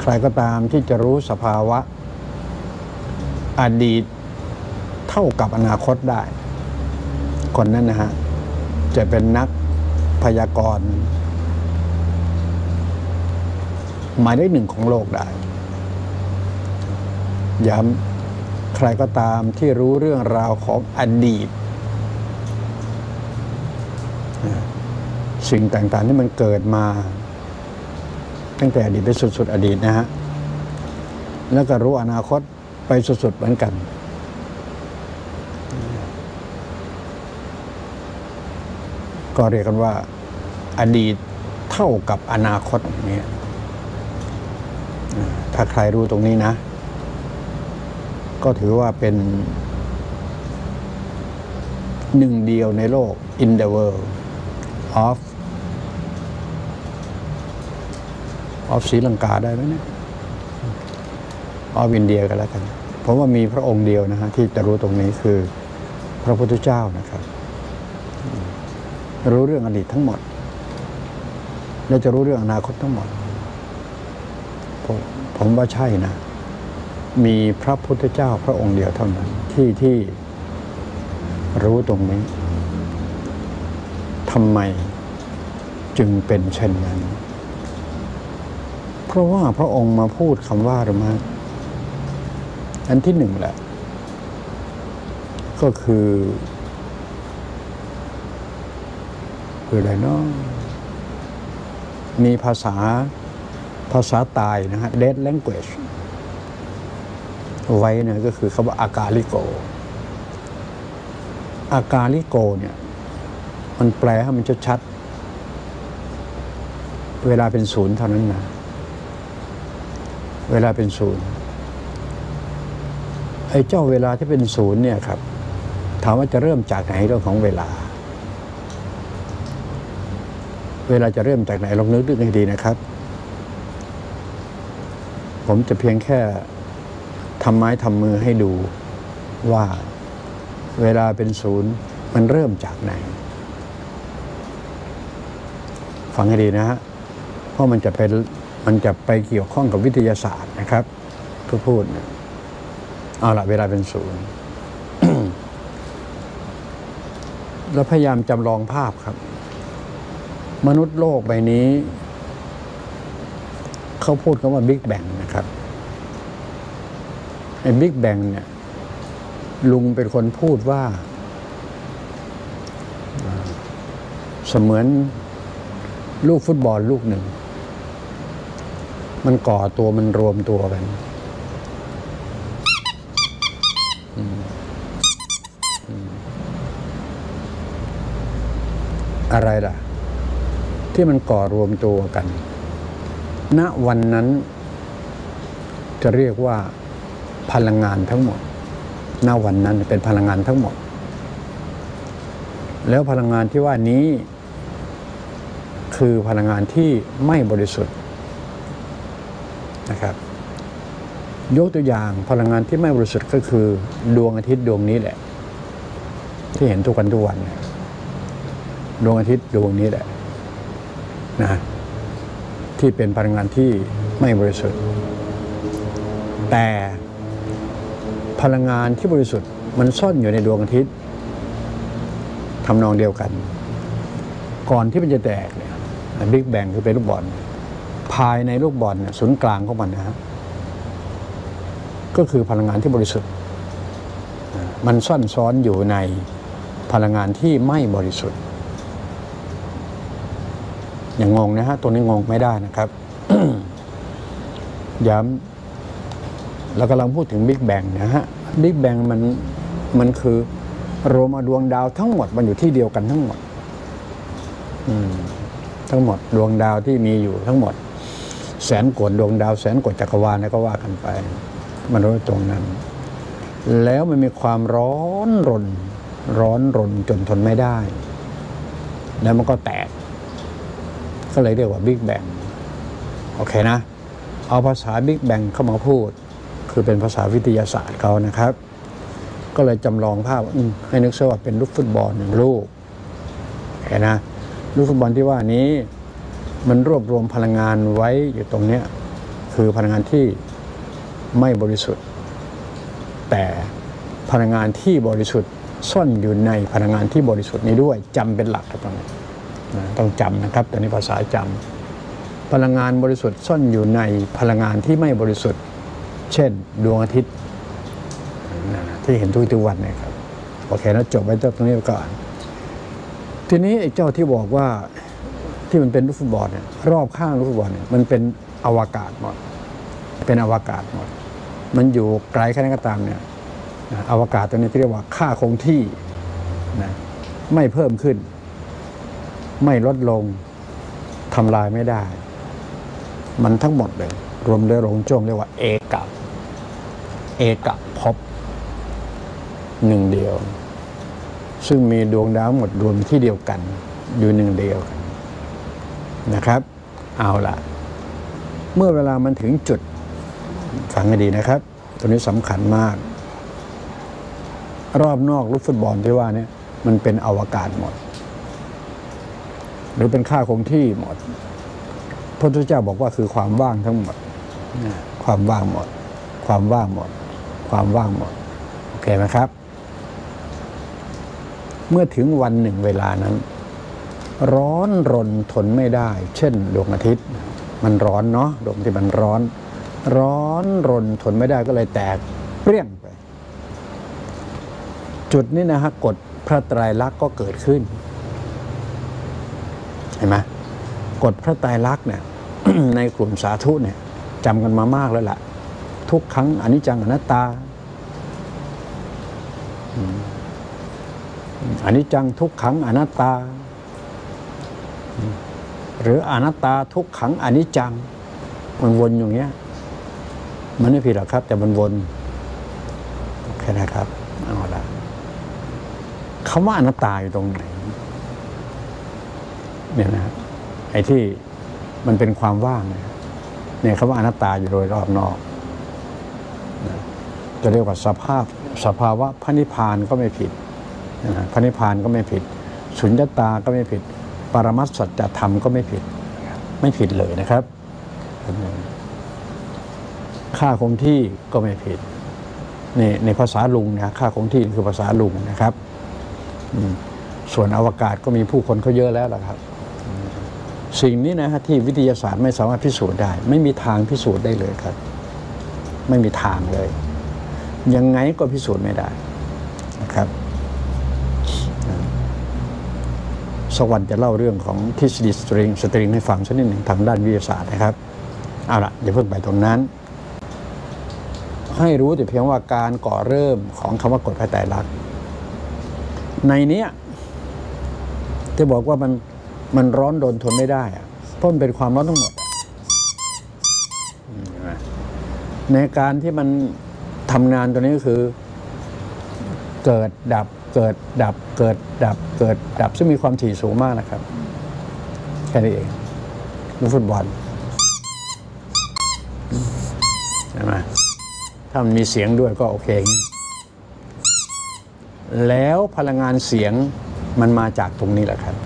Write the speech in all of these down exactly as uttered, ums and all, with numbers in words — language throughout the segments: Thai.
ใครก็ตามที่จะรู้สภาวะอดีตเท่ากับอนาคตได้คนนั้นนะฮะจะเป็นนักพยากรณ์หมายเลขหนึ่งของโลกได้ย้ำใครก็ตามที่รู้เรื่องราวของอดีตสิ่งต่างๆที่มันเกิดมาตั้งแต่อดีตไปสุดๆอดีตนะฮะแล้วก็รู้อนาคตไปสุดๆเหมือนกันก็เรียกกันว่าอดีตเท่ากับอนาคตเนี่ยถ้าใครรู้ตรงนี้นะก็ถือว่าเป็นหนึ่งเดียวในโลก in the world of of ศรีลังกาได้ไหมเนี่ย of อินเดียกันแล้วกันเพราะว่ามีพระองค์เดียวนะฮะที่จะรู้ตรงนี้คือพระพุทธเจ้านะครับรู้เรื่องอดีตทั้งหมดและจะรู้เรื่องอนาคตทั้งหมดผมผมว่าใช่นะมีพระพุทธเจ้าพระองค์เดียวเท่านั้นที่ที่รู้ตรงนี้ทำไมจึงเป็นเช่นนั้นเพราะว่าพระองค์มาพูดคำว่าหรือไม่อันที่หนึ่งแหละก็คือคืออะไรเนาะมีภาษาภาษาตายนะฮะ dead language ไว้เนี่ยก็คือคำว่าอากาลิโกอากาลิโกเนี่ยมันแปลให้มันชัดๆเวลาเป็นศูนย์เท่านั้นนะเวลาเป็นศูนย์ไอ้เจ้าเวลาที่เป็นศูนย์เนี่ยครับถามว่าจะเริ่มจากไหนเรื่องของเวลาเวลาจะเริ่มจากไหนลองนึกดูให้ดีนะครับผมจะเพียงแค่ทำไม้ทำมือให้ดูว่าเวลาเป็นศูนย์มันเริ่มจากไหนฟังให้ดีนะฮะเพราะมันจะเป็นมันจะไปเกี่ยวข้องกับวิทยาศาสตร์นะครับเพื่อพูดเนี่ยเอาละเวลาเป็นศูนย์ แล้วพยายามจำลองภาพครับมนุษย์โลกใบนี้เขาพูดกันว่าบิ๊กแบงนะครับไอ้บิ๊กแบงเนี่ยลุงเป็นคนพูดว่าเสมือนลูกฟุตบอลลูกหนึ่งมันก่อตัวมันรวมตัวกันอะไรล่ะที่มันก่อรวมตัวกันณวันนั้นจะเรียกว่าพลังงานทั้งหมดณวันนั้นเป็นพลังงานทั้งหมดแล้วพลังงานที่ว่านี้คือพลังงานที่ไม่บริสุทธิ์นะครับยกตัวอย่างพลังงานที่ไม่บริสุทธิ์ก็คือดวงอาทิตย์ดวงนี้แหละที่เห็นทุกวันทุกวันดวงอาทิตย์ดวงนี้แหละนะที่เป็นพลังงานที่ไม่บริสุทธิ์แต่พลังงานที่บริสุทธิ์มันซ่อนอยู่ในดวงอาทิตย์ทำนองเดียวกันก่อนที่มันจะแตกเนี่ยบิ๊กแบงคือเป็นลูกบอลภายในลูกบอลเนี่ยศูนย์กลางของมันนะครับก็คือพลังงานที่บริสุทธิ์มันซ่อนซ้อนอยู่ในพลังงานที่ไม่บริสุทธิ์อย่างงงนะฮะตัวนี้งงไม่ได้นะครับ ย้ำเรากำลังพูดถึงบิ๊กแบงนะฮะบิ๊กแบงมันมันคือรวมดวงดาวทั้งหมดมันอยู่ที่เดียวกันทั้งหมดทั้งหมดดวงดาวที่มีอยู่ทั้งหมดแสนกว่าดวงดาวแสนกว่าจักรวาลแล้วก็ว่ากันไปมันรู้ตรงนั้นแล้วมันมีความร้อนรนร้อนรนจนทนไม่ได้แล้วมันก็แตกก็เลยเรียกว่าบิ๊กแบงโอเคนะเอาภาษาบิ๊กแบงเข้ามาพูดคือเป็นภาษาวิทยาศาสตร์เขานะครับก็เลยจำลองภาพให้นึกซะว่าเป็นลูกฟุตบอลหนึ่งลูกเห็นนะลูกฟุตบอลที่ว่านี้มันรวบรวมพลังงานไว้อยู่ตรงเนี้ยคือพลังงานที่ไม่บริสุทธิ์แต่พลังงานที่บริสุทธิ์ซ่อนอยู่ในพลังงานที่บริสุทธิ์นี้ด้วยจำเป็นหลักตรงนี้ต้องจำนะครับตอนนี้ภาษาจำพลังงานบริสุทธิ์ซ่อนอยู่ในพลังงานที่ไม่บริสุทธิ์เช่นดวงอาทิตย์ที่เห็นทุกๆวันนะครับโอเคแล้วจบไว้ตรงนี้ก่อนทีนี้ไอ้เจ้าที่บอกว่าที่มันเป็นลูกฟุตบอลเนี่ยรอบข้างลูกฟุตบอลเนี่ยมันเป็นอวกาศหมดเป็นอวกาศหมดมันอยู่ไกลแค่ไหนก็ตามเนี่ยอวกาศตัวนี้ที่เรียกว่าค่าคงที่นะไม่เพิ่มขึ้นไม่ลดลงทำลายไม่ได้มันทั้งหมดเลยรวมด้วยหลงจ้วงเรียกว่าเอกะเอกะภพหนึ่งเดียวซึ่งมีดวงดาวหมดรวมที่เดียวกันอยู่หนึ่งเดียวกันนะครับเอาล่ะเมื่อเวลามันถึงจุดฟังให้ดีนะครับตัวนี้สำคัญมากรอบนอกลูกฟุตบอลที่ว่านี่มันเป็นอวกาศหมดหรือเป็นค่าคงที่หมดพระพุทธเจ้าบอกว่าคือความว่างทั้งหมดความว่างหมดความว่างหมดความว่างหมดโอเคไหมครับเมื่อถึงวันหนึ่งเวลานั้นร้อนรนทนไม่ได้เช่นดวงอาทิตย์มันร้อนเนาะดวงที่มันร้อนร้อนรนทนไม่ได้ก็เลยแตกเปรี้ยงไปจุดนี้นะฮะกฎพระไตรลักษณ์ก็เกิดขึ้นเห็นไหมกฎพระไตรลักษณ์เนี่ย ในกลุ่มสาธุเนี่ยจำกันมามากแล้วล่ะทุกครั้งอนิจจังอนัตตาอนิจจังทุกขังอนัตตาหรืออนัตตาทุกขังอนิจจังมันวนอย่างเงี้ยมันไม่ผิดหรอกครับแต่มันวนแค่นั้นครับเอาละคำว่าอนัตตาอยู่ตรงไหนเนี่ยนะไอ้ที่มันเป็นความว่างเนี่ยคำว่าอนัตตาอยู่โดยรอบนอกจะเรียกว่าสภาพสภาวะพระนิพพานก็ไม่ผิดพระนิพพานก็ไม่ผิดสุญญตาก็ไม่ผิดปรมัตถสัจธรรมก็ไม่ผิดไม่ผิดเลยนะครับค่าคงที่ก็ไม่ผิดนี่ในภาษาลุงนะค่าคงที่คือภาษาลุงนะครับส่วนอวกาศก็มีผู้คนเขาเยอะแล้วล่ะครับสิ่งนี้นะฮะที่วิทยาศาสตร์ไม่สามารถพิสูจน์ได้ไม่มีทางพิสูจน์ได้เลยครับไม่มีทางเลยยังไงก็พิสูจน์ไม่ได้นะครับสวรรค์จะเล่าเรื่องของทฤษฎีสตริงสตริงให้ฟังสักนิดหนึ่งทางด้านวิทยาศาสตร์นะครับเอาละอย่าเพิ่งไปตรงนั้นให้รู้แต่เพียงว่าการก่อเริ่มของคำว่ากฎพระไตรลักษณ์ในนี้จะบอกว่ามันมันร้อนโดนทนไม่ได้เพราะมันเป็นความร้อนทั้งหมดในการที่มันทำงานตัวนี้ก็คือเกิดดับเกิดดับเกิดดับเกิดดับซึ่งมีความถี่สูงมากนะครับแค่นี้เองลูกฟุตบอลใช่ไหมถ้ามันมีเสียงด้วยก็โอเคแล้วพลังงานเสียงมันมาจากตรงนี้แหละครับ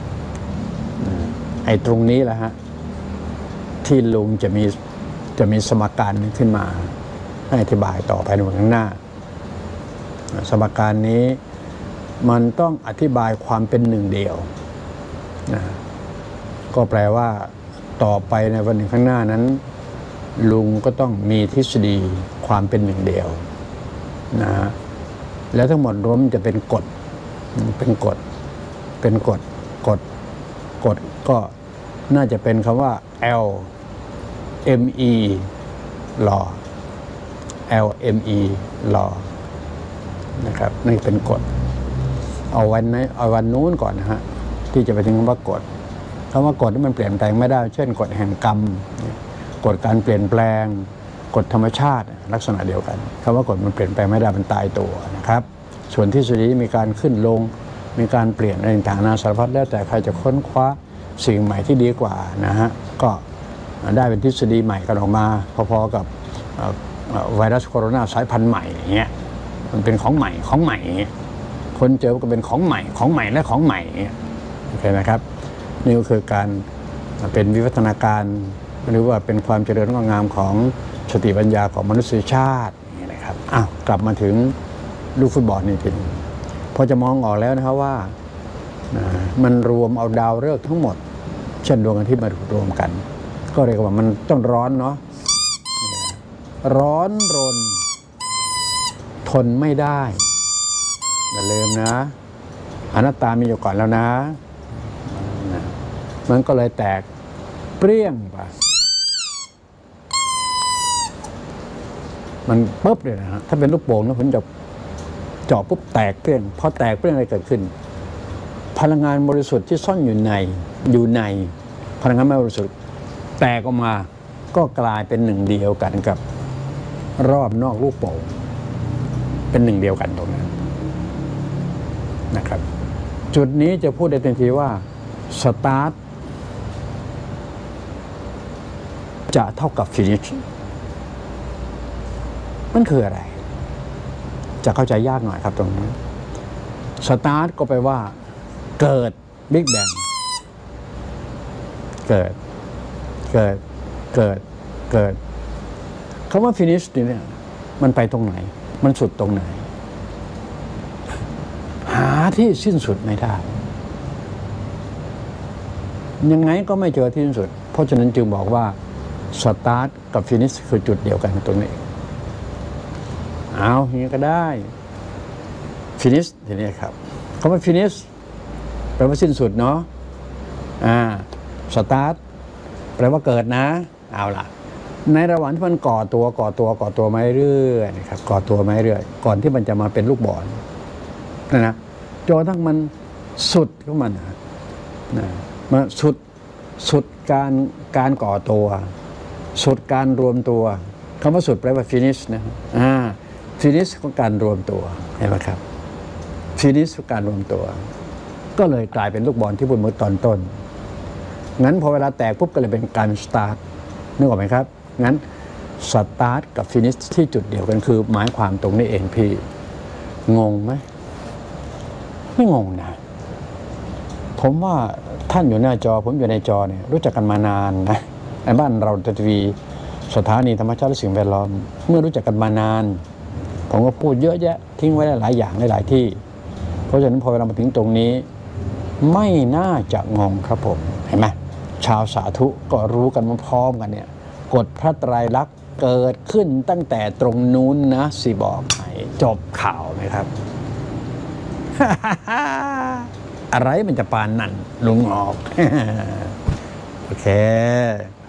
ไอ้ตรงนี้แหละฮะที่ลุงจะมีจะมีสมการนี้ขึ้นมาให้อธิบายต่อไปในวันข้างหน้าสมการนี้มันต้องอธิบายความเป็นหนึ่งเดียวนะก็แปลว่าต่อไปในวันหนึ่งข้างหน้านั้นลุงก็ต้องมีทฤษฎีความเป็นหนึ่งเดียวนะแล้วทั้งหมดรวมจะเป็นกฎเป็นกฎเป็นกฎกฎกฎก็น่าจะเป็นคำว่า L M E law L M E law นะครับนี่เป็นกฎเอาวันนี้เอาวันนู้นก่อนนะฮะที่จะไปถึงคำว่ากฎคำว่ากฎที่มันเปลี่ยนแปลงไม่ได้เช่นกฎแห่งกรรมกฎการเปลี่ยนแปลงกฎธรรมชาติลักษณะเดียวกันคำว่ากฎมันเปลี่ยนแปลงไม่ได้มันตายตัวนะครับส่วนทฤษฎีมีการขึ้นลงมีการเปลี่ยนอะไรต่างๆนานาสารพัดแล้วแต่ใครจะค้นคว้าสิ่งใหม่ที่ดีกว่านะฮะก็ได้เป็นทฤษฎีใหม่กันออกมาพอๆกับไวรัสโคโรนาสายพันธุ์ใหม่อย่างเงี้ยมันเป็นของใหม่ของใหม่คนเจอก็เป็นของใหม่ของใหม่และของใหม่โอเคไหมครับนี่ก็คือการเป็นวิวัฒนาการหรือว่าเป็นความเจริญงอกงามของสติปัญญาของมนุษยชาตินี่นะครับอ้าวกลับมาถึงลูกฟุตบอลนี่ทีนี้พอจะมองออกแล้วนะครับว่ามันรวมเอาดาวฤกษ์ทั้งหมดเช่นดวงอาทิตย์มารวมกันก็เรียกว่ามันต้องร้อนเนาะร้อนรนทนไม่ได้อย่าลืมนะอนัตตามีอยู่ก่อนแล้วนะมันก็เลยแตกเปรี้ยงไปมันปุ๊บเลยนะฮะถ้าเป็นลูกโป่งนะผมจะเจาะปุ๊บแตกเปรี้ยงพอแตกเปรี้ยงอะไรเกิดขึ้นพลังงานบริสุทธิ์ที่ซ่อนอยู่ในอยู่ในพลังงานไม่บริสุทธิ์แตกออกมาก็กลายเป็นหนึ่งเดียวกันกับรอบนอกลูกโป่งเป็นหนึ่งเดียวกันตรงนั้นนะครับจุดนี้จะพูดได้ทันทีว่าสตาร์ทจะเท่ากับฟินิชมันคืออะไรจะเข้าใจยากหน่อยครับตรงนี้สตาร์ทก็แปลว่าเกิดบิ๊กแบงเกิดเกิดเกิดเกิดคำว่าฟินิชเนี่ยมันไปตรงไหนมันสุดตรงไหนหาที่สิ้นสุดไม่ได้ยังไงก็ไม่เจอที่สิ้นสุดเพราะฉะนั้นจึงบอกว่าสตาร์ทกับฟินิชคือจุดเดียวกันตรงนี้เอาอย่างนี้ก็ได้ฟินิชทีนี้ครับคำว่าฟินิชแปลว่าสิ้นสุดเนาะอ่าสตาร์ทแปลว่าเกิดนะเอาล่ะในระหว่างที่มันก่อตัวก่อตัวก่อตัวมาเรื่อยนะครับก่อตัวมาเรื่อยก่อนที่มันจะมาเป็นลูกบอลนะนะจนทั้งมันสุดของมันนะนะมาสุดสุดการการก่อตัวสุดการรวมตัวคำว่าสุดแปลว่า finish นะอ่า finish ของการรวมตัวเห็นไหมครับ finish ของการรวมตัวก็เลยกลายเป็นลูกบอลที่พูดเมื่อตอนต้นงั้นพอเวลาแตกปุ๊บก็เลยเป็นการ start นึกออกไหมครับงั้น start กับ finish ที่จุดเดียวกันคือหมายความตรงนี้เองพี่งงไหมไม่งงนะผมว่าท่านอยู่หน้าจอผมอยู่ในจอเนี่ยรู้จักกันมานานนะในบ้านเราทีวีสถานีธรรมชาติและสิ่งแวดล้อมเมื่อรู้จักกันมานานผมก็พูดเยอะแยะทิ้งไว้หลายอย่างหลายที่เพราะฉะนั้นพอเรามาถึงตรงนี้ไม่น่าจะงงครับผมเห็นไหมชาวสาธุก็รู้กันพร้อมกันเนี่ยกฎพระไตรลักษณ์เกิดขึ้นตั้งแต่ตรงนู้นนะสิบอกให้จบข่าวไหมครับ อะไรมันจะปานนั่นลุงออก โอเค